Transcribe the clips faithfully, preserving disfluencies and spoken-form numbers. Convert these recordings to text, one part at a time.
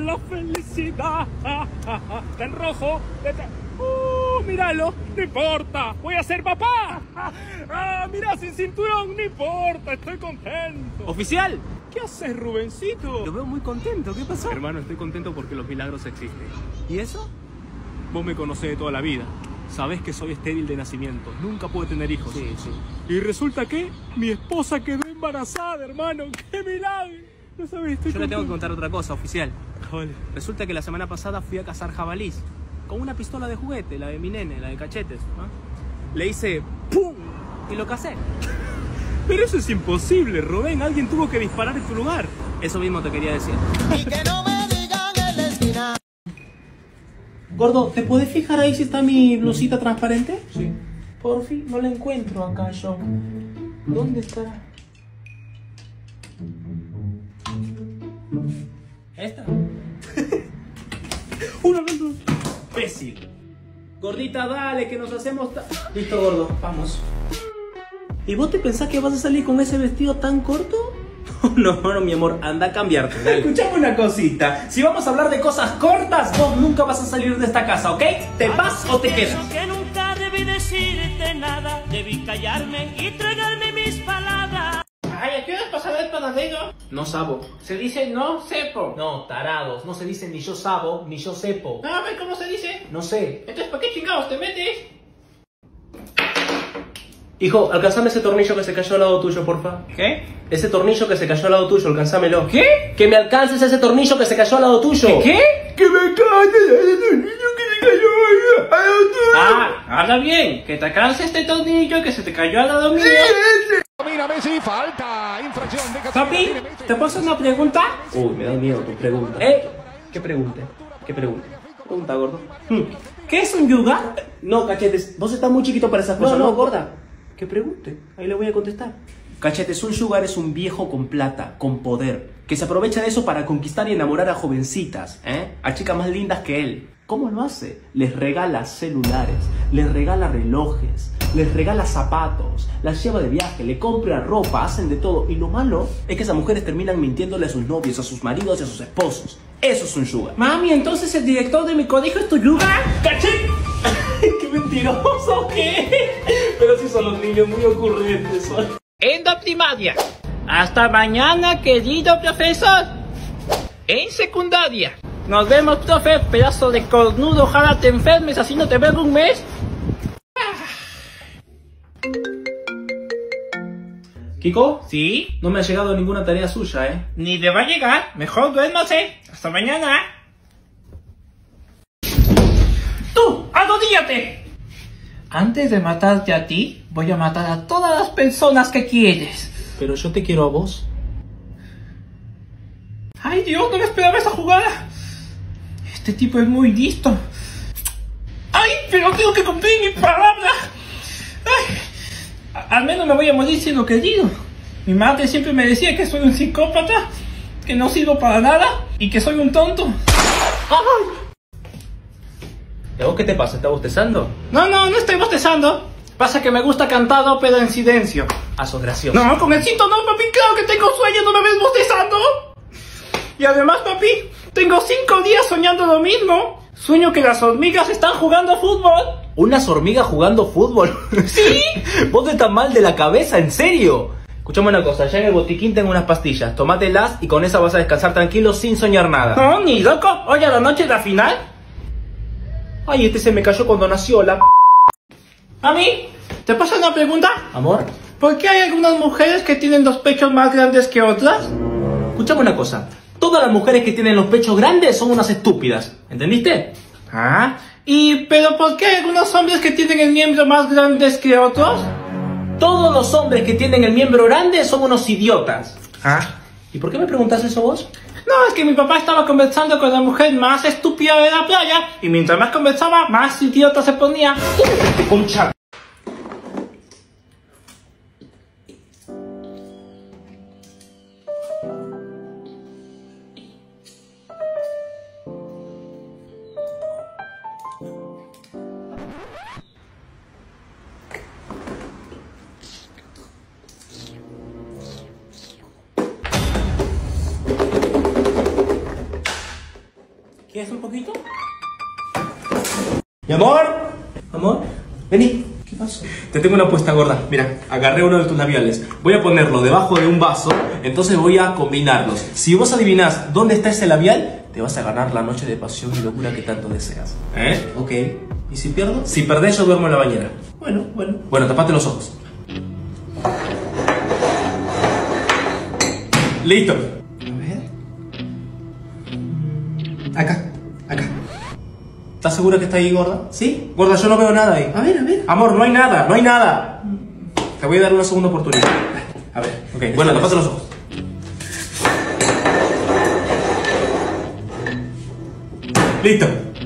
la felicidad. Está en rojo. Está... Uh, míralo, no importa, voy a ser papá. Ah, mira, sin cinturón, no importa, estoy contento. Oficial, ¿qué haces, Rubencito? lo veo muy contento, ¿qué pasó? Hermano, estoy contento porque los milagros existen. ¿Y eso? Vos me conocés de toda la vida. Sabés que soy estéril de nacimiento, nunca pude tener hijos. Sí, sí. Y resulta que mi esposa quedó embarazada, hermano. ¡Qué milagro! No sabés, estoy Yo le tengo que contento. contar otra cosa, oficial. Vale. Resulta que la semana pasada fui a cazar jabalís con una pistola de juguete, la de mi nene, la de cachetes, ¿no? Le hice ¡pum! Y lo casé. Pero eso es imposible, Rubén. Alguien tuvo que disparar en tu lugar. Eso mismo te quería decir. Y que no me digan en la esquina. Gordo, ¿te puedes fijar ahí si está mi blusita transparente? Sí. Por fin, no la encuentro acá yo. ¿Dónde estará? ¿Esta? Una vez. Imbécil. Gordita, dale, que nos hacemos... Listo, gordo, vamos. ¿Y vos te pensás que vas a salir con ese vestido tan corto? No, no, mi amor, anda a cambiarte. Dale. Escuchame una cosita. Si vamos a hablar de cosas cortas, vos nunca vas a salir de esta casa, ¿ok? ¿Te vas o te quedas? Que nunca debí decirte nada, debí callarme y tragarme mis palabras. Ay, ¿a qué hora pasará el panadero? No sabo. Se dice no sepo. No, tarados. No se dice ni yo sabo, ni yo sepo. No, a ver, ¿cómo se dice? No sé. Entonces, ¿para qué chingados te metes? Hijo, alcanzame ese tornillo que se cayó al lado tuyo, porfa. ¿Qué? Ese tornillo que se cayó al lado tuyo, alcanzámelo. ¿Qué? Que me alcances ese tornillo que se cayó al lado tuyo. ¿Qué? Que me alcances ese tornillo que se cayó al lado tuyo. Ah, habla bien. Que te alcance este tornillo que se te cayó al lado mío. Mira Messi, falta, infracción de Papi, ¿te puedo hacer una pregunta? Uy, me da miedo tu pregunta. ¿Eh? ¿Qué pregunta? ¿Qué pregunta? Pregunta, gordo. ¿Qué es un yuga? No, cachetes, vos estás muy chiquito para esas cosas. No, no, gorda. Que pregunte, ahí le voy a contestar. Cachetes, un sugar es un viejo con plata, con poder, que se aprovecha de eso para conquistar y enamorar a jovencitas, ¿eh? A chicas más lindas que él. ¿Cómo lo hace? Les regala celulares, les regala relojes, les regala zapatos, las lleva de viaje, le compra ropa, hacen de todo. Y lo malo es que esas mujeres terminan mintiéndole a sus novios, a sus maridos y a sus esposos. Eso es un sugar. Mami, ¿entonces el director de mi colegio es tu yuga? ¡Cachete! ¡Qué mentiroso! ¿Qué? Pero sí son los niños muy ocurrentes. Son. En la primaria. Hasta mañana, querido profesor. En secundaria. Nos vemos, profe, pedazo de cornudo. Ojalá te enfermes, así no te veo en un mes. ¿Kiko? ¿Sí? No me ha llegado ninguna tarea suya, ¿eh? Ni le va a llegar. Mejor duérmase. Hasta mañana. ¡Tú! ¡Arrodíllate! Antes de matarte a ti, voy a matar a todas las personas que quieres. Pero yo te quiero a vos. ¡Ay, Dios! No me esperaba esa jugada. Este tipo es muy listo. ¡Ay! Pero tengo que cumplir mi palabra. ¡Ay! A- al menos me voy a morir siendo querido. Mi madre siempre me decía que soy un psicópata, que no sirvo para nada y que soy un tonto. ¡Ay! ¿Y a vos qué te pasa? ¿Estás bostezando? No, no, no estoy bostezando. Pasa que me gusta cantar ópera en silencio. Ah, sos gracioso. No, con el cinto no, papi, claro que tengo sueño, ¿no me ves bostezando? Y además, papi, tengo cinco días soñando lo mismo. Sueño que las hormigas están jugando fútbol. ¿Unas hormigas jugando fútbol? ¿Sí? ¿Vos estás mal de la cabeza? ¿En serio? Escuchame una cosa, ya en el botiquín tengo unas pastillas. Tomátelas y con esa vas a descansar tranquilo sin soñar nada. No, ni loco. Hoy a la noche de la final. Ay, este se me cayó cuando nació la... Mami, ¿te pasa una pregunta? Amor, ¿Por qué hay algunas mujeres que tienen los pechos más grandes que otras? escuchame una cosa. Todas las mujeres que tienen los pechos grandes son unas estúpidas. ¿Entendiste? Ah, ¿y pero por qué hay algunos hombres que tienen el miembro más grandes que otros? Todos los hombres que tienen el miembro grande son unos idiotas. Ah. ¿Y por qué me preguntas eso vos? No, es que mi papá estaba conversando con la mujer más estúpida de la playa y mientras más conversaba, más idiota se ponía. Concha. ¿Quieres un poquito? Mi amor. Amor, vení. ¿Qué pasó? Te tengo una apuesta, gorda. Mira, agarré uno de tus labiales. Voy a ponerlo debajo de un vaso, entonces voy a combinarlos. Si vos adivinás dónde está ese labial, te vas a ganar la noche de pasión y locura que tanto deseas. ¿Eh? Ok. ¿Y si pierdo? Si perdés, yo duermo en la bañera. Bueno, bueno. Bueno, tapate los ojos. Listo. A ver. Acá, acá. ¿Estás segura que está ahí, gorda? ¿Sí? Gorda, yo no veo nada ahí. A ver, a ver. Amor, no hay nada, no hay nada. Te voy a dar una segunda oportunidad. A ver, ok. Bueno, tapate los ojos. Listo.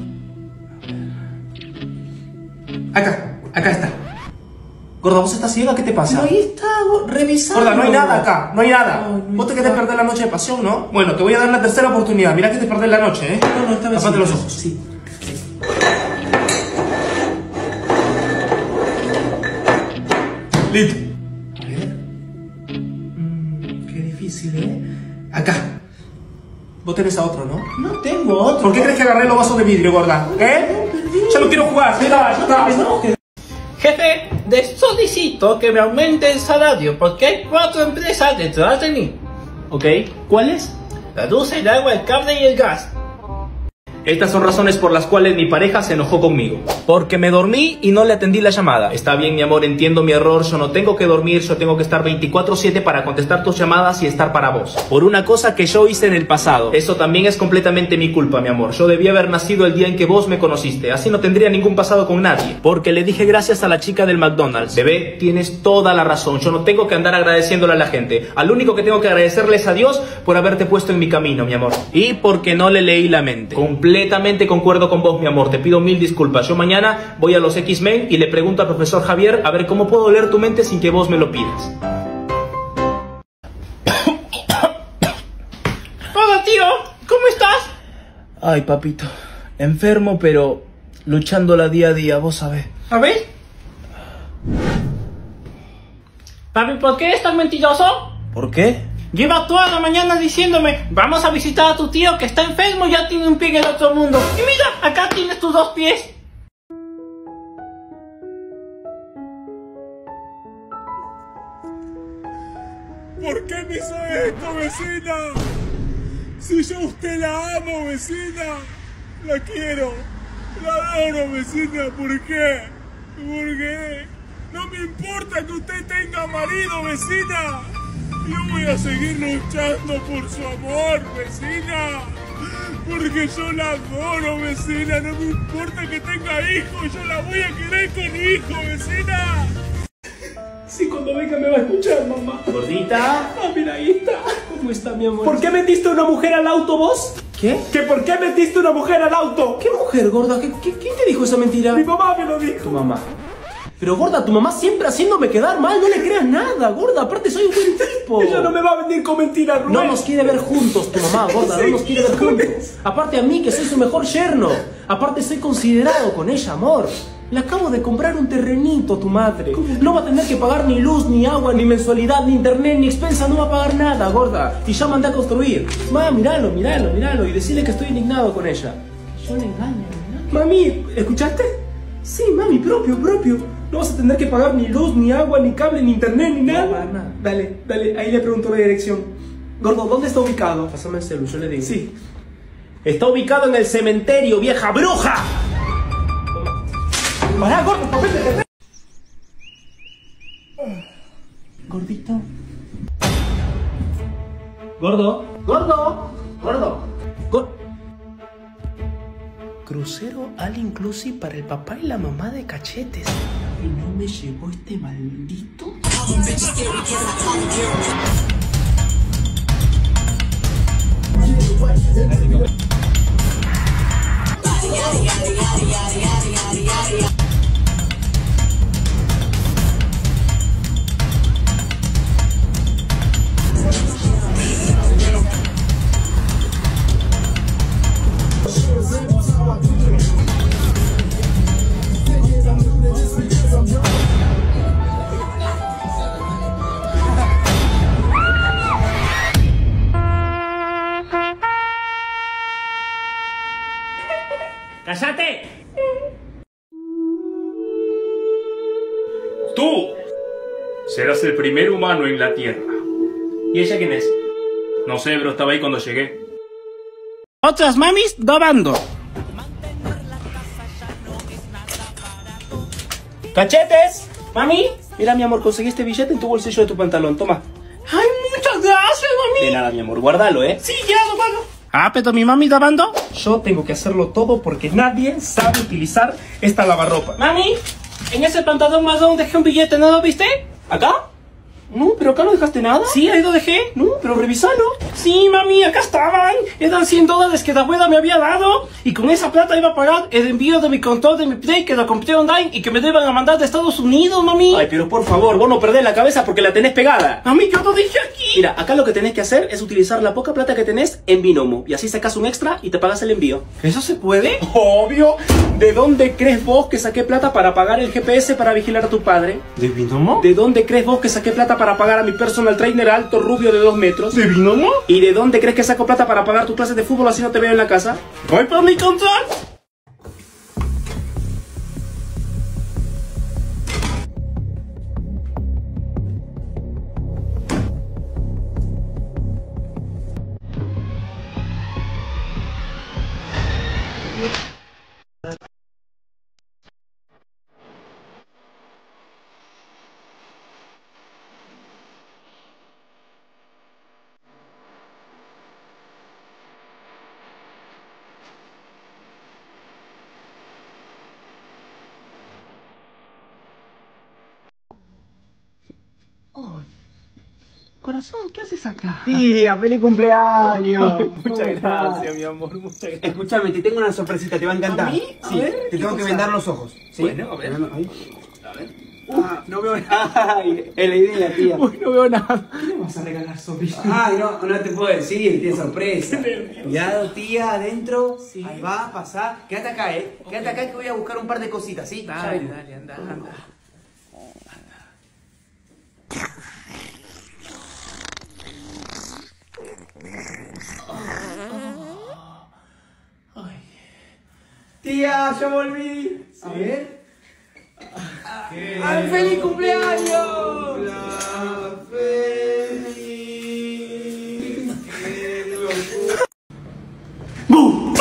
Acá, acá está. Gorda, ¿vos estás ciega? ¿Qué te pasa? No, ahí está, revisando. Gorda, no hay nada acá, no hay nada. No, no. Vos te querés perder la noche de pasión, ¿no? Bueno, te voy a dar la tercera oportunidad. Mirá que te perdés la noche, ¿eh? No, no, esta vez. Tapate los ojos. Sí. Listo. A ver. Mm, qué difícil, ¿eh? Acá. Vos tenés a otro, ¿no? No tengo otro. ¿Por qué crees que agarré los vasos de vidrio, gorda? ¿Eh? Ya no quiero jugar. Mira, ya está. Jefe, les solicito que me aumente el salario porque hay cuatro empresas detrás de mí. Ok, ¿cuáles? La luz, el agua, el cable y el gas. Estas son razones por las cuales mi pareja se enojó conmigo. Porque me dormí y no le atendí la llamada. Está bien, mi amor, entiendo mi error. Yo no tengo que dormir, yo tengo que estar veinticuatro siete para contestar tus llamadas y estar para vos. Por una cosa que yo hice en el pasado. Eso también es completamente mi culpa, mi amor. Yo debí haber nacido el día en que vos me conociste. Así no tendría ningún pasado con nadie. Porque le dije gracias a la chica del McDonald's. Bebé, tienes toda la razón. Yo no tengo que andar agradeciéndole a la gente. Al único que tengo que agradecerle es a Dios por haberte puesto en mi camino, mi amor. Y porque no le leí la mente. Completamente concuerdo con vos, mi amor. Te pido mil disculpas. Yo mañana voy a los X-Men y le pregunto al profesor Javier a ver cómo puedo leer tu mente sin que vos me lo pidas. Hola, tío. ¿Cómo estás? Ay, papito. Enfermo, pero luchándola día a día, vos sabés. A ver. Papi, ¿por qué eres tan mentiroso? ¿Por qué? Lleva toda la mañana diciéndome, vamos a visitar a tu tío que está enfermo y ya tiene un pie en el otro mundo. Y mira, acá tienes tus dos pies. ¿Por qué me hizo esto, vecina? Si yo a usted la amo, vecina. La quiero. La adoro, vecina. ¿Por qué? ¿Por qué? No me importa que usted tenga marido, vecina. Yo voy a seguir luchando por su amor, vecina. Porque yo la adoro, vecina. No me importa que tenga hijos. Yo la voy a querer con hijos, vecina. Sí, cuando venga me va a escuchar, mamá. Gordita. Ah, mira, ahí está. ¿Cómo está, mi amor? ¿Por qué metiste una mujer al auto, vos? ¿Qué? ¿Que por qué metiste una mujer al auto? ¿Qué mujer, gorda? ¿Qué, qué, ¿Quién te dijo esa mentira? Mi mamá me lo dijo. Tu mamá. Pero, gorda, tu mamá siempre haciéndome quedar mal. No le creas nada, gorda. Aparte, soy un buen tipo. Ella no me va a venir con mentiras, Rubén. No nos quiere ver juntos, tu mamá, gorda. No nos quiere ver juntos. Aparte, a mí, que soy su mejor yerno. Aparte, soy considerado con ella, amor. Le acabo de comprar un terrenito a tu madre. No va a tener que pagar ni luz, ni agua, ni mensualidad, ni internet, ni expensa. No va a pagar nada, gorda. Y ya mandé a construir. Ma, míralo, míralo, míralo. Y decirle que estoy indignado con ella. Que yo le engaño, ¿no? Mami, ¿escuchaste? Sí, mami, propio, propio. No vas a tener que pagar ni luz, ni agua, ni cable, ni internet, ni nada. No va a pagar nada. Dale, dale, ahí le pregunto la dirección. Gordo, ¿dónde está ubicado? Pásame el celu, yo le digo. Sí. Está ubicado en el cementerio, vieja bruja. Pará, gordo, papel de papel. Gordito. Gordo. Gordo. Gordo. Gordo. Crucero all inclusive para el papá y la mamá de Cachetes. ¿Y no me llegó este maldito? ¡Cállate! Tú serás el primer humano en la Tierra. ¿Y ella quién es? No sé, pero estaba ahí cuando llegué. Otras mamis dobando. ¡Cachetes! ¡Mami! Mira, mi amor, conseguí este billete en tu bolsillo de tu pantalón. Toma. ¡Ay, muchas gracias, mami! De nada, mi amor. Guárdalo, ¿eh? Sí, ya, dobando. Ah, pero mi mami dobando. Yo tengo que hacerlo todo porque nadie sabe utilizar esta lavarropa. Mami, en ese pantalón marrón dejé un billete, ¿no lo viste? ¿Acá? No, pero acá no dejaste nada. Sí, ahí lo dejé. No, pero revisalo. Sí, mami, acá estaban. Eran cien dólares que la abuela me había dado. Y con esa plata iba a pagar el envío de mi control de mi Play, que lo compré online y que me deban a mandar de Estados Unidos, mami. Ay, pero por favor, vos no perdés la cabeza porque la tenés pegada. Mami, yo lo dejé aquí. Mira, acá lo que tenés que hacer es utilizar la poca plata que tenés en Binomo. Y así sacas un extra y te pagas el envío. ¿Eso se puede? Obvio. ¿De dónde crees vos que saqué plata para pagar el G P S para vigilar a tu padre? ¿De Binomo? ¿De dónde crees vos que saqué plata para pagar a mi personal trainer alto rubio de dos metros? ¿De Binomo? ¿Y de dónde crees que saco plata para pagar tus clases de fútbol así no te veo en la casa? Voy por mi control. Corazón, ¿qué haces acá? Tía, feliz cumpleaños. Muchas gracias, mi amor, muchas gracias. Escúchame, te tengo una sorpresita, te va a encantar. ¿A mí? A Sí, ver, te ¿qué tengo que cosa? vendar los ojos. ¿Sí? Bueno, a ver. Ahí. A ver. Ah, no veo nada. Ay, es la idea, tía. Uy, no veo nada. ¿Qué le vas a regalar, sobrino? Ay, no, no te puedo decir, tía, sorpresa. Cuidado, tía, adentro. Ahí va, pasá. Quédate acá, eh. Quédate acá que voy a buscar un par de cositas, ¿sí? Ya Dale, vengo. dale, anda, anda. Tía, ya volví. A ver. ¡Ay, feliz cumpleaños! Feliz. ¡Bum!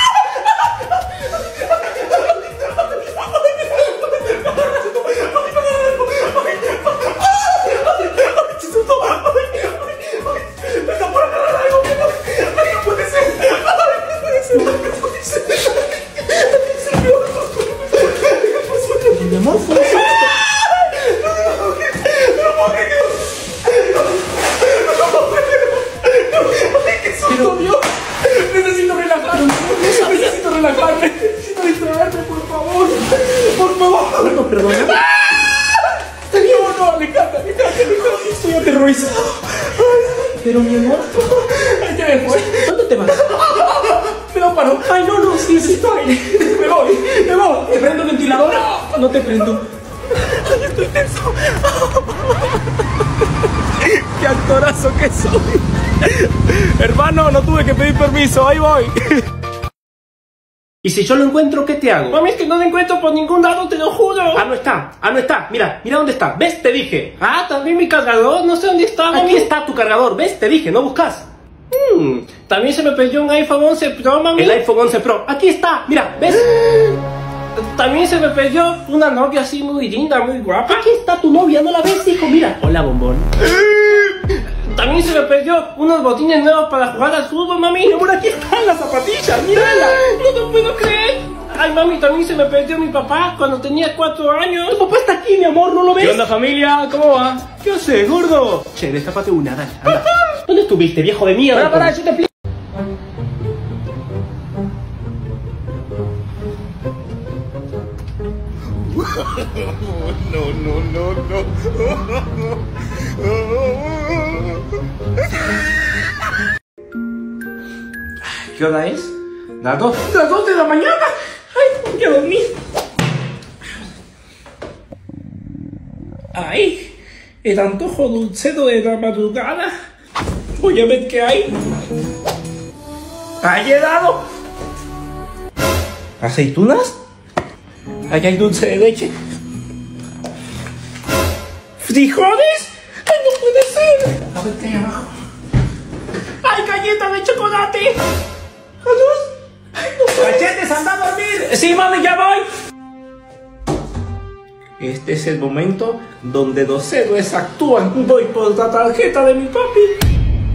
Necesito relajarme, necesito relajarme, necesito distraerme, por favor, por favor. No, perdona. Está bien, no, alejate, alejate, alejate. Estoy aterrorizado. Pero mi amor, ay, ya me fue. ¿Dónde te vas? Me lo paro. Ay, no, no, sí, necesito aire. Me voy, me voy. ¿Te prendo el ventilador? No, no te prendo. Ay, estoy tenso. ¡Qué actorazo que soy! Hermano, no tuve que pedir permiso, ahí voy. ¿Y si yo lo encuentro, qué te hago? Mami, es que no lo encuentro por ningún lado, te lo juro. Ah, no está, ah, no está. Mira, mira dónde está. ¿Ves? Te dije. Ah, también mi cargador, no sé dónde está, mami. Aquí está tu cargador, ¿ves? Te dije, no buscas. Hmm, también se me perdió un iPhone once Pro, mami. El iPhone once Pro. Aquí está, mira, ¿ves? También se me perdió una novia así muy linda, muy guapa. Aquí está tu novia, ¿no la ves, hijo? Mira. Hola, bombón. También se me perdió unos botines nuevos para jugar al fútbol, mami. Mi amor, aquí están las zapatillas, mírala. No lo puedo creer. Ay, mami, también se me perdió mi papá cuando tenía cuatro años. Tu papá está aquí, mi amor, ¿no lo ves? ¿Qué onda, familia? ¿Cómo va? ¿Qué haces, gordo? Che, destápate una, dale, anda. ¿Dónde estuviste, viejo de mierda? Pará, pará, yo te explico. No, no, no, no. ¿Qué hora es? Las dos. Las dos de la mañana. Ay, voy a dormir. Ay, el antojo dulcero de la madrugada. Voy a ver qué hay. ¿Ha llegado? ¿Aceitunas? Aquí hay dulce de leche. ¿Frijoles? ¡Ay, no puede ser! A ver qué hay abajo. ¡Ay, galletas de chocolate! ¡Jesús! ¡Ay, no puede! ¡Cachetes, anda a dormir! Sí, mami, ya voy. Este es el momento donde los héroes actúan. Voy por la tarjeta de mi papi.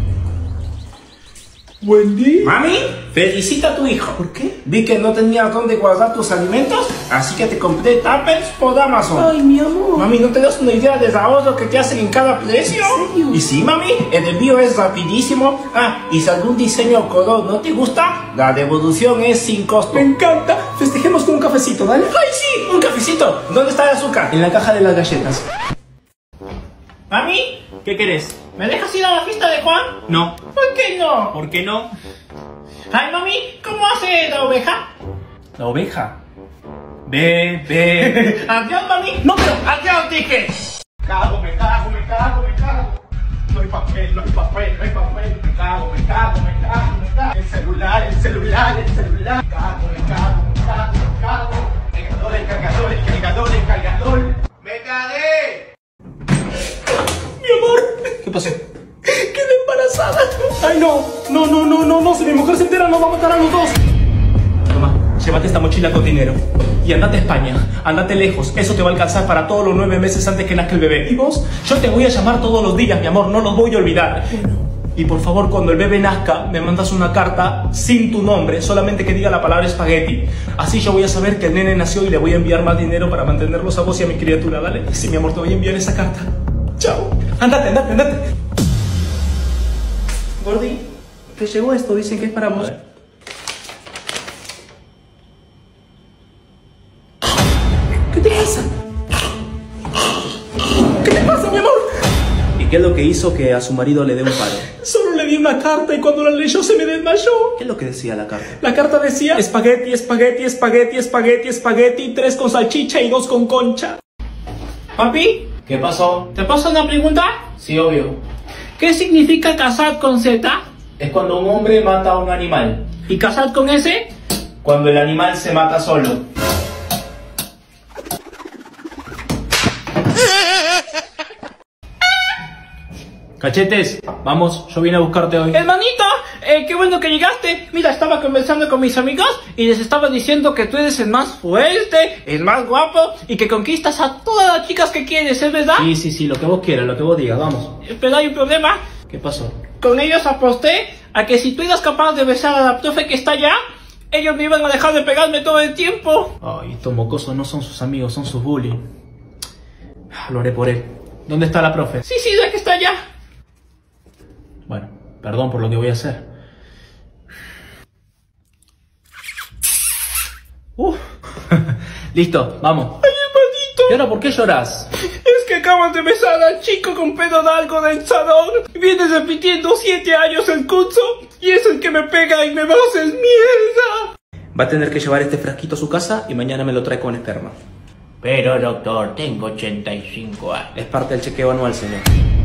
Buen día. Mami, felicita a tu hijo. ¿Por qué? Vi que no tenías dónde guardar tus alimentos, así que te compré tuppers por Amazon. Ay, mi amor. Mami, ¿no te das una idea del ahorro que te hacen en cada precio? ¿En serio? Y sí, mami, el envío es rapidísimo. Ah, y si algún diseño o color no te gusta, la devolución es sin costo. Me encanta. Festejemos con un cafecito, ¿vale? Ay, sí, un cafecito. ¿Dónde está el azúcar? En la caja de las galletas. Mami, ¿Qué querés? ¿me dejas ir a la fiesta de Juan? No. ¿Por qué no? ¿Por qué no? Ay, mami, ¿cómo hace la oveja? La oveja. Ve, ve. Adiós, mami. No, pero adiós, dije. Cago, me cago, me cago, me cago. No hay papel, no hay papel, no hay papel. Me cago, me cago, me cago, me cago. El celular, el celular, el celular. Me cago, me cago, me cago, me cago. El cargador, el cargador, el cargador, el cargador. ¡Me cagué! Mi amor. ¿Qué pasó? Quedé embarazada. ¡Ay, no! No, no, no, no, no. Si mi mujer se entera, nos va a matar a los dos. Toma, llévate esta mochila con dinero. Y andate a España, andate lejos. Eso te va a alcanzar para todos los nueve meses antes que nazca el bebé. ¿Y vos? Yo te voy a llamar todos los días, mi amor. No los voy a olvidar. Y por favor, cuando el bebé nazca, me mandas una carta sin tu nombre, solamente que diga la palabra espagueti. Así yo voy a saber que el nene nació y le voy a enviar más dinero para mantenerlos a vos y a mi criatura, ¿vale? Sí, mi amor, te voy a enviar esa carta. Chao. Andate, andate, andate. Gordi, te llegó esto, dicen que es para vos. ¿Qué te pasa? ¿Qué te pasa, mi amor? ¿Y qué es lo que hizo que a su marido le dé un paro? Solo le di una carta y cuando la leyó se me desmayó. ¿Qué es lo que decía la carta? La carta decía espagueti, espagueti, espagueti, espagueti, espagueti, tres con salchicha y dos con concha. ¿Papi? ¿Qué pasó? ¿Te paso una pregunta? Sí, obvio. ¿Qué significa casar con Z? Es cuando un hombre mata a un animal. ¿Y casar con S? Cuando el animal se mata solo. Cachetes, vamos, yo vine a buscarte hoy. Hermanito, eh, qué bueno que llegaste. Mira, estaba conversando con mis amigos y les estaba diciendo que tú eres el más fuerte, el más guapo y que conquistas a todas las chicas que quieres, ¿es verdad? Sí, sí, sí, lo que vos quieras, lo que vos digas, vamos. Pero hay un problema. ¿Qué pasó? Con ellos aposté a que si tú eras capaz de besar a la profe que está allá, ellos me iban a dejar de pegarme todo el tiempo. Ay, estos mocosos no son sus amigos, son sus bullies. Lo haré por él. ¿Dónde está la profe? Sí, sí, la que está allá. Bueno, perdón por lo que voy a hacer. Uh. Listo, vamos. Ay, hermanito. ¿Y ahora por qué lloras? Es que acabas de besar al chico con pelo largo del salón. Vienes repitiendo siete años el curso y es el que me pega y me va a hacer mierda. Va a tener que llevar este frasquito a su casa y mañana me lo trae con esperma. Pero doctor, tengo ochenta y cinco años. Es parte del chequeo anual, señor.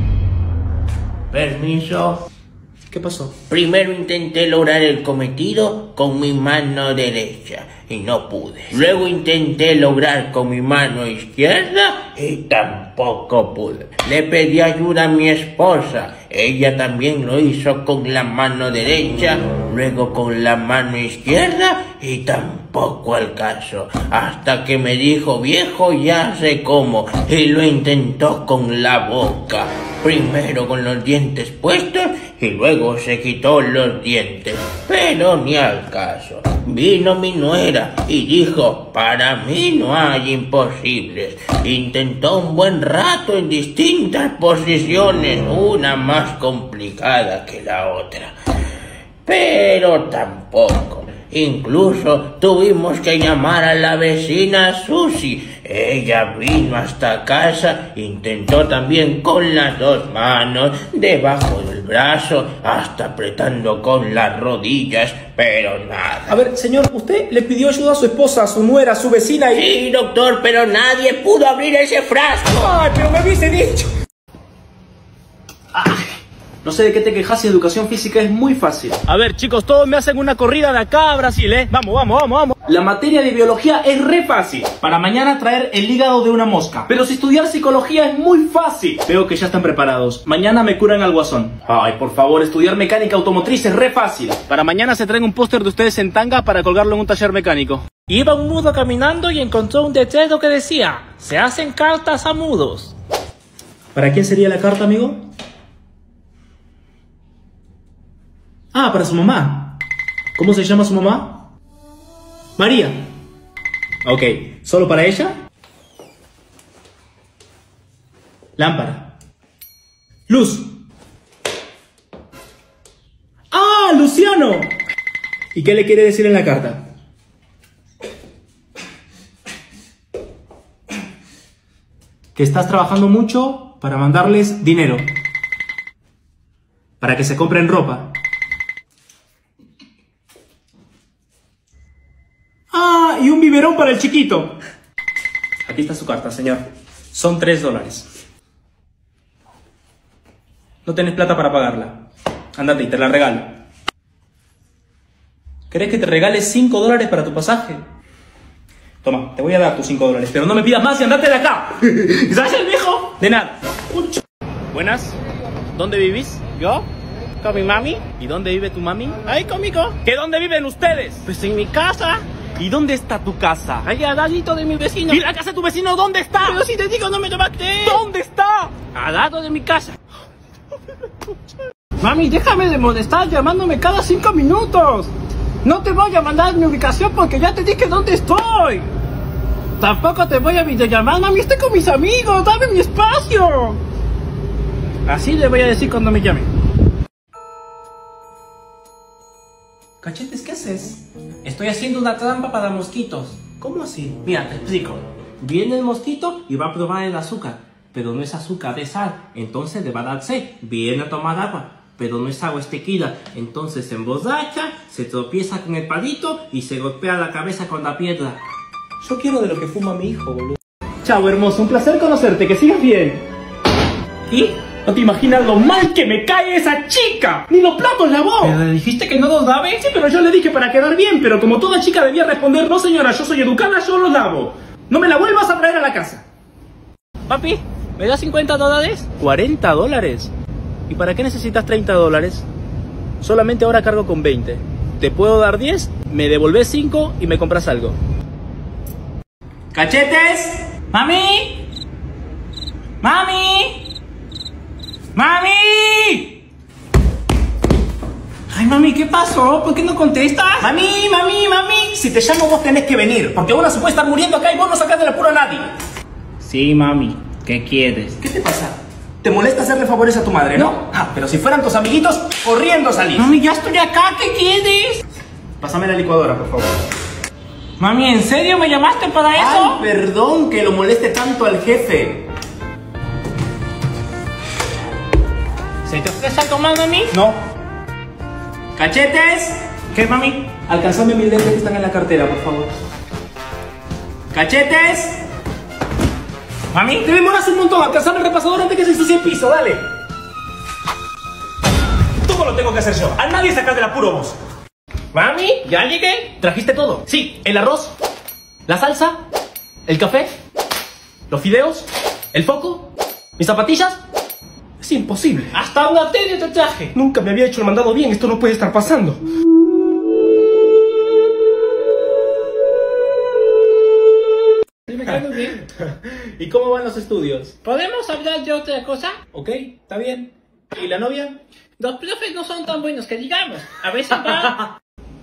Permiso. ¿Qué pasó? Primero intenté lograr el cometido con mi mano derecha y no pude. Luego intenté lograr con mi mano izquierda y tampoco pude. Le pedí ayuda a mi esposa. Ella también lo hizo con la mano derecha, luego con la mano izquierda y tampoco al caso. Hasta que me dijo, viejo, ya sé cómo, y lo intentó con la boca. Primero con los dientes puestos y luego se quitó los dientes. Pero ni al caso. Vino mi nuera y dijo, para mí no hay imposibles. Intentó un buen rato en distintas posiciones, una más complicada que la otra. Pero tampoco. Incluso tuvimos que llamar a la vecina Susi. Ella vino hasta casa, intentó también con las dos manos, debajo del brazo, hasta apretando con las rodillas, pero nada. A ver, señor, usted le pidió ayuda a su esposa, a su nuera, a su vecina y... Sí, doctor, pero nadie pudo abrir ese frasco. ¡Ay, pero me hubiese dicho! Ay, No sé de qué te quejas si educación física es muy fácil. A ver, chicos, todos me hacen una corrida de acá a Brasil, ¿eh? Vamos, vamos, vamos, vamos. La materia de biología es re fácil. Para mañana traer el hígado de una mosca. Pero si estudiar psicología es muy fácil. Veo que ya están preparados. Mañana me curan al guasón. Ay, por favor, estudiar mecánica automotriz es re fácil. Para mañana se traen un póster de ustedes en tanga para colgarlo en un taller mecánico. Iba un mudo caminando y encontró un letrero que decía: se hacen cartas a mudos. ¿Para quién sería la carta, amigo? Ah, para su mamá. ¿Cómo se llama su mamá? María. Ok, ¿solo para ella? Lámpara. Luz. ¡Ah, Luciano! ¿Y qué le quiere decir en la carta? Que estás trabajando mucho para mandarles dinero. Para que se compren ropa. ¡Ah! Y un biberón para el chiquito. Aquí está su carta, señor. Son tres dólares. No tenés plata para pagarla. Andate y te la regalo. ¿Querés que te regale cinco dólares para tu pasaje? Toma, te voy a dar tus cinco dólares, pero no me pidas más y andate de acá. ¿Sabes, viejo? De nada. Buenas. ¿Dónde vivís? ¿Yo? ¿Con mi mami? ¿Y dónde vive tu mami? Ahí conmigo. ¿Que dónde viven ustedes? Pues en mi casa. ¿Y dónde está tu casa? Ahí al ladito de mi vecino. ¿Y la casa de tu vecino dónde está? Pero si te digo no me lo va a creer. ¿Dónde está? Al lado de mi casa. Mami, déjame de molestar llamándome cada cinco minutos. No te voy a mandar mi ubicación porque ya te dije dónde estoy. Tampoco te voy a videollamar, mami, estoy con mis amigos, dame mi espacio. Así le voy a decir cuando me llame. Cachetes, ¿qué haces? Estoy haciendo una trampa para mosquitos. ¿Cómo así? Mira, te explico. Viene el mosquito y va a probar el azúcar, pero no es azúcar, es sal. Entonces le va a dar sed. Viene a tomar agua, pero no es agua, es tequila. Entonces se emborracha, se tropieza con el palito y se golpea la cabeza con la piedra. Yo quiero de lo que fuma mi hijo, boludo. Chao, hermoso, un placer conocerte, que sigas bien. ¿Y? No te imaginas lo mal que me cae esa chica. Ni los platos lavó. ¿Pero le dijiste que no los lave? Sí, pero yo le dije para quedar bien, pero como toda chica debía responder, no señora, yo soy educada, yo los lavo. No me la vuelvas a traer a la casa. Papi, ¿me das cincuenta dólares? ¿cuarenta dólares? ¿Y para qué necesitas treinta dólares? Solamente ahora cargo con veinte. Te puedo dar diez, me devolvés cinco y me compras algo. ¡Cachetes! ¡Mami! ¡Mami! ¡Mami! Ay, mami, ¿qué pasó? ¿Por qué no contestas? Mami, mami, mami. Si te llamo vos tenés que venir, porque una se puede estar muriendo acá y vos no sacás del apuro a nadie. Sí, mami. ¿Qué quieres? ¿Qué te pasa? ¿Te molesta hacerle favores a tu madre, no? Ah, pero si fueran tus amiguitos, corriendo salís. Mami, ya estoy acá, ¿qué quieres? Pásame la licuadora, por favor. Mami, ¿en serio me llamaste para eso? Ay, perdón que lo moleste tanto al jefe. ¿Se te ofrece algo más, mami? No. ¿Cachetes? ¿Qué, mami? Alcanzame mis lentes que están en la cartera, por favor. ¿Cachetes? ¿Mami? Te demoras un montón. Alcanzame el repasador antes que se ensucie el piso, dale. Todo lo tengo que hacer yo. A nadie sacas del apuro vos. Mami, ¿ya llegué? ¿Trajiste todo? Sí, el arroz, la salsa, el café, los fideos, el foco, mis zapatillas. Es imposible. Hasta una tele te traje. Nunca me había hecho el mandado bien, esto no puede estar pasando. Me quedo bien. ¿Y cómo van los estudios? ¿Podemos hablar de otra cosa? Ok, está bien. ¿Y la novia? Los profes no son tan buenos que digamos. A veces va...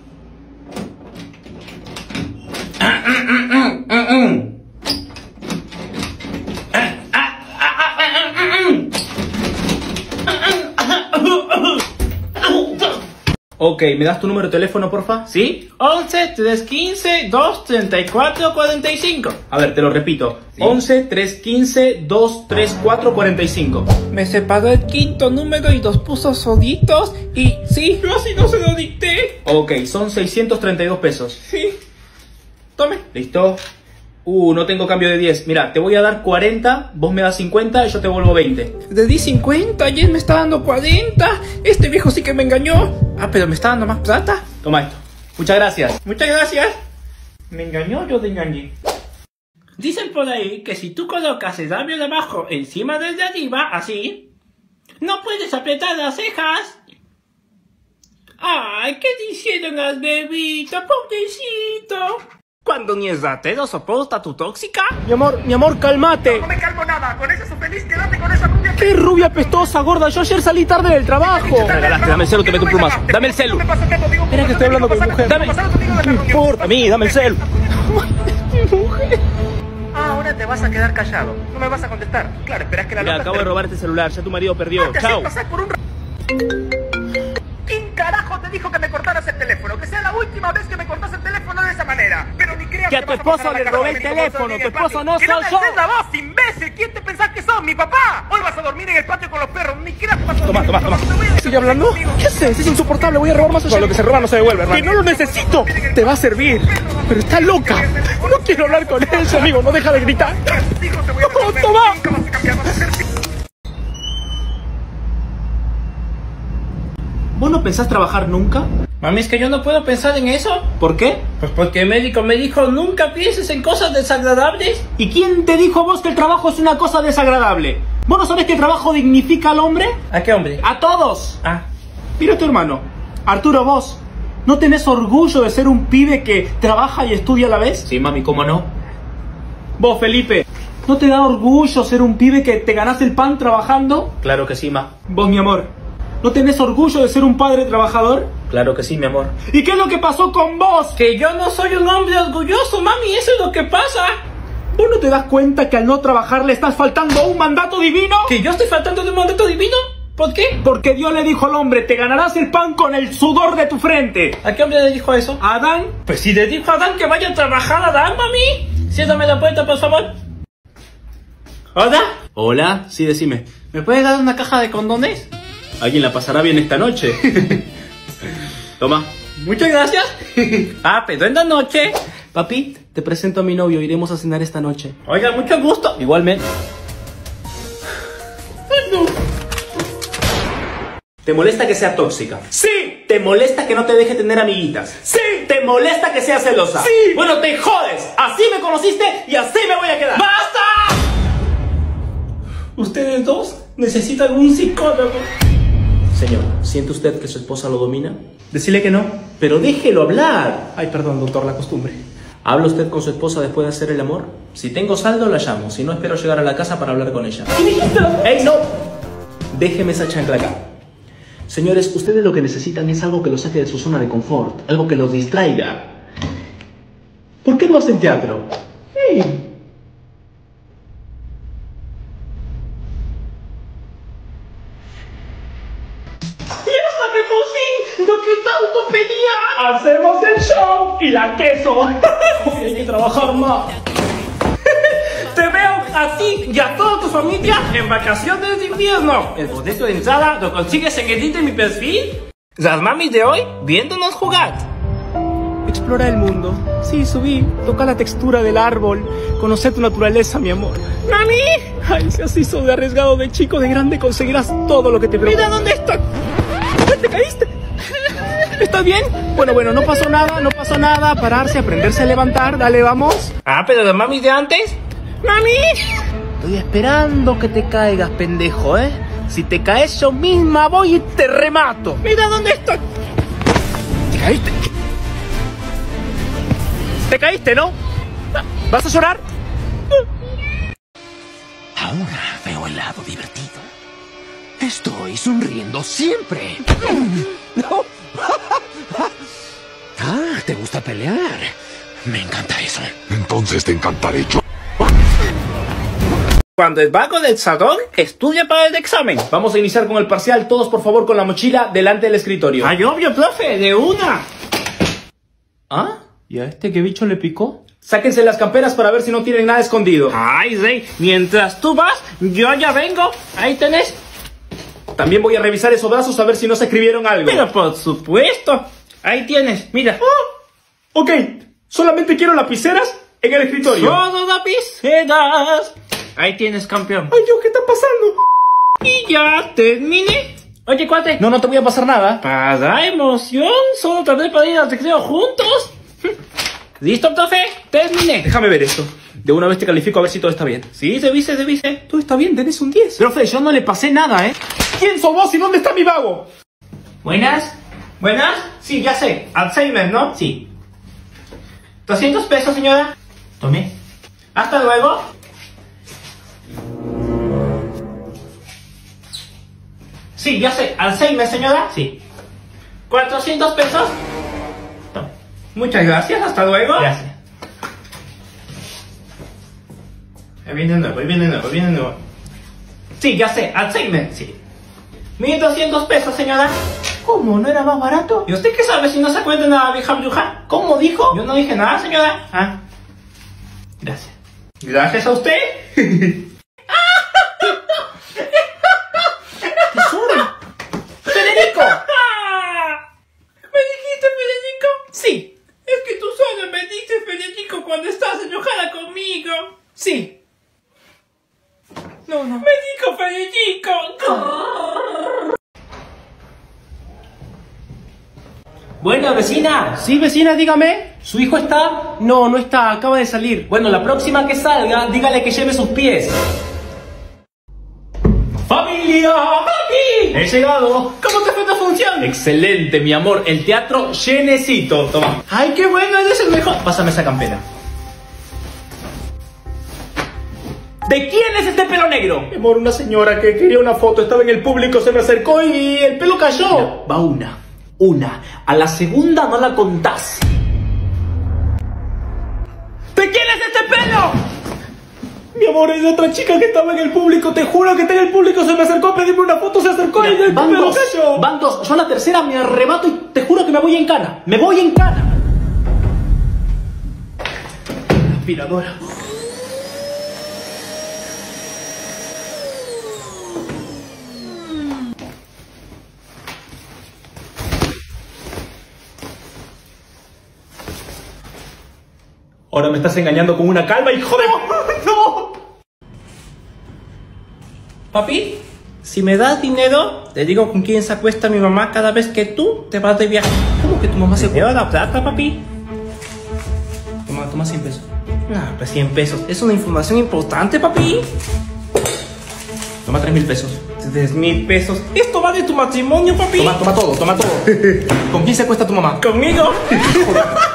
Ok, ¿me das tu número de teléfono, porfa? ¿Sí? once, trescientos quince, doscientos treinta y cuatro, cuarenta y cinco. A ver, te lo repito. ¿Sí? once, trescientos quince, doscientos treinta y cuatro, cuarenta y cinco. Me separó el quinto número y los puso solitos y... Sí, yo así no se lo dicté. Ok, son seiscientos treinta y dos pesos. Sí. Tome. ¿Listo? Uh, no tengo cambio de diez. Mira, te voy a dar cuarenta, vos me das cincuenta y yo te vuelvo veinte. Te di cincuenta, y él me está dando cuarenta. Este viejo sí que me engañó. Ah, pero me está dando más plata. Toma esto. Muchas gracias. Muchas gracias. Me engañó, yo te engañé. Dicen por ahí que si tú colocas el labio de abajo encima del de arriba, así, no puedes apretar las cejas. Ay, ¿qué te hicieron las bebitas, pobrecito? Cuando ni el ratero soporta tu tóxica. Mi amor, mi amor, cálmate. No me calmo nada, con esa feliz, quédate con esa rubia. ¡Qué rubia apestosa, gorda! Yo ayer salí tarde del trabajo. Me regalaste, dame el celu, te meto un plumazo. Dame el celu. Espera que estoy hablando con mi mujer. Dame. No importa, a mí, dame el celu. Mi mujer. Ah, ahora te vas a quedar callado. No me vas a contestar. Claro, esperás que la Mira, nota acabo de te- robar este celular, ya tu marido perdió. Te Chao. haces pasar por un ra- ¿Quién carajo te dijo que me cortaras el teléfono? Que sea la última vez que me cortas el teléfono de esa manera. Pero ni creas Que a que tu vas a pasar esposo a la le casa robé de el mi teléfono, esposo, tu esposo no que no soy me yo. alces la voz, imbécil. ¿Quién te pensás que sos, mi papá? Hoy vas a dormir en el patio con los perros. Ni creas que vas a Toma, dormir. toma, toma. Te voy a dejar ¿Sigue hablando? conmigo. ¿Qué haces? Es insoportable, voy a robar más allá. Lo que se roba no se devuelve, hermano. ¡Que no lo necesito! Te va a servir. Pero está loca. No quiero hablar con él, amigo. No deja de gritar. Hijo, te voy a ¡Oh, devolver. toma! Nunca vas a cambiar, vas a ser- ¿Vos no pensás trabajar nunca? Mami, es que yo no puedo pensar en eso. ¿Por qué? Pues porque el médico me dijo, nunca pienses en cosas desagradables. ¿Y quién te dijo a vos que el trabajo es una cosa desagradable? ¿Vos no sabés que el trabajo dignifica al hombre? ¿A qué hombre? ¡A todos! Ah. Mira a tu hermano. Arturo, vos, ¿no tenés orgullo de ser un pibe que trabaja y estudia a la vez? Sí, mami, ¿cómo no? Vos, Felipe, ¿no te da orgullo ser un pibe que te ganás el pan trabajando? Claro que sí, ma. Vos, mi amor, ¿no tenés orgullo de ser un padre trabajador? Claro que sí, mi amor. ¿Y qué es lo que pasó con vos? Que yo no soy un hombre orgulloso, mami, eso es lo que pasa. ¿Vos no te das cuenta que al no trabajar le estás faltando a un mandato divino? ¿Que yo estoy faltando de un mandato divino? ¿Por qué? Porque Dios le dijo al hombre, te ganarás el pan con el sudor de tu frente. ¿A qué hombre le dijo eso? ¿A Adán? Pues si le dijo a Adán que vaya a trabajar, Adán, mami. Ciérrame la puerta, por favor. ¿Hola? Hola, sí, decime. ¿Me puedes dar una caja de condones? ¿Alguien la pasará bien esta noche? Toma. Muchas gracias. Ah, pero en la noche. Papi, te presento a mi novio, iremos a cenar esta noche. Oiga, mucho gusto. Igualmente. Ay, no. ¿Te molesta que sea tóxica? ¡Sí! ¿Te molesta que no te deje tener amiguitas? ¡Sí! ¿Te molesta que sea celosa? ¡Sí! Bueno, te jodes. Así me conociste y así me voy a quedar. ¡Basta! Ustedes dos necesitan un psicólogo. Señor, ¿siente usted que su esposa lo domina? Decile que no, pero déjelo hablar. Ay, perdón, doctor, la costumbre. ¿Habla usted con su esposa después de hacer el amor? Si tengo saldo, la llamo. Si no, espero llegar a la casa para hablar con ella. ¡Ey, no! Déjeme esa chancla acá. Señores, ustedes lo que necesitan es algo que los saque de su zona de confort. Algo que los distraiga. ¿Por qué no hacen teatro? ¡Hey! ¡Lo que tanto pedía! ¡Hacemos el show y la queso! Hay que trabajar más. Te veo a ti y a toda tu familia en vacaciones de invierno. El boleto de entrada lo consigues en el link de mi perfil. Las mamis de hoy viéndonos jugar. Explora el mundo. Sí, subí. Toca la textura del árbol. Conocer tu naturaleza, mi amor. ¡Mami! Ay, si has hizo de arriesgado de chico, de grande conseguirás todo lo que te propongas. ¡Mira dónde estoy! ¡Te caíste! ¿Estás bien? Bueno, bueno, no pasó nada, no pasó nada. Pararse, aprenderse a levantar. Dale, vamos. Ah, pero las mamis de antes. ¡Mami! Estoy esperando que te caigas, pendejo, ¿eh? Si te caes yo misma voy y te remato. ¡Mira dónde estoy! ¿Te caíste? ¿Te caíste, no? ¿Vas a llorar? Ahora veo el lado divertido. Estoy sonriendo siempre. No. Ah, ¿te gusta pelear? Me encanta eso. Entonces te encantaré yo. Cuando el vago del salón estudia para el examen. Vamos a iniciar con el parcial. Todos, por favor, con la mochila delante del escritorio. ¡Ay, obvio, profe! ¡De una! ¿Ah? ¿Y a este qué bicho le picó? Sáquense las camperas para ver si no tienen nada escondido. ¡Ay, Rey! Mientras tú vas, yo ya vengo. Ahí tenés. También voy a revisar esos brazos a ver si no se escribieron algo. Pero por supuesto. Ahí tienes, mira. Ah, ok, solamente quiero lapiceras En el escritorio. Solo lapiceras. Ahí tienes, campeón. Ay, Dios, ¿qué está pasando? Y ya terminé. Oye, cuate. No, no te voy a pasar nada. Para emoción, solo tardé para ir al recreo juntos. ¿Listo, profe? Terminé. Déjame ver esto. De una vez te califico a ver si todo está bien. Sí, se dice, se dice. Todo está bien, tenés un diez. Profe, yo no le pasé nada, ¿eh? ¿Quién sos vos y dónde está mi vago? ¿Buenas? ¿Buenas? Sí, ya sé. Alzheimer, ¿no? Sí. doscientos pesos, señora. Tome. Hasta luego. Sí, ya sé. Alzheimer, señora. Sí. cuatrocientos pesos. Tome. Muchas gracias. Hasta luego. Gracias. Ahí viene de nuevo, ahí viene de nuevo, ahí viene de nuevo. Sí, ya sé. Alzheimer. Sí. mil doscientos pesos, señora. ¿Cómo? ¿No era más barato? ¿Y usted qué sabe si no se acuerda nada, vieja bruja? ¿Cómo dijo? Yo no dije nada, señora. Ah. Gracias. Gracias a usted. ¡Tesoro! ¡Federico! ¿Me dijiste Federico? Sí. Es que tú solo me dices Federico cuando estás enojada conmigo. Sí. No, no. Me dijo Federico. Buena, vecina. Sí, vecina, dígame. ¿Su hijo está? No, no está, acaba de salir. Bueno, la próxima que salga, dígale que lleve sus pies. ¡Familia! ¡Papi! ¡He llegado! ¿Cómo te fue tu función? Excelente, mi amor. El teatro llenecito. Toma. ¡Ay, qué bueno! Eres el mejor. Pásame esa campera. ¿De quién es este pelo negro? Mi amor, una señora que quería una foto. Estaba en el público, se me acercó y el pelo cayó. Mira, va una. Una. A la segunda no la contás. ¿De quién es este pelo? Mi amor, es de otra chica que estaba en el público. Te juro que está en el público. Se me acercó a pedirme una foto. Se acercó Mira, y el van pelo dos, cayó. van dos. Yo a la tercera me arrebato y te juro que me voy en cana. Me voy en cana. Aspiradora. Ahora me estás engañando con una calva, hijo de... ¡No! Papi, si me das dinero, te digo con quién se acuesta mi mamá cada vez que tú te vas de viaje. ¿Cómo que tu mamá se... ¿Te veo la plata, papi? Toma, toma cien pesos. Ah, pues cien pesos. Es una información importante, papi. Toma tres mil pesos. tres mil pesos. Esto va de tu matrimonio, papi. Toma, toma todo, toma todo. ¿Con quién se acuesta tu mamá? ¿Conmigo?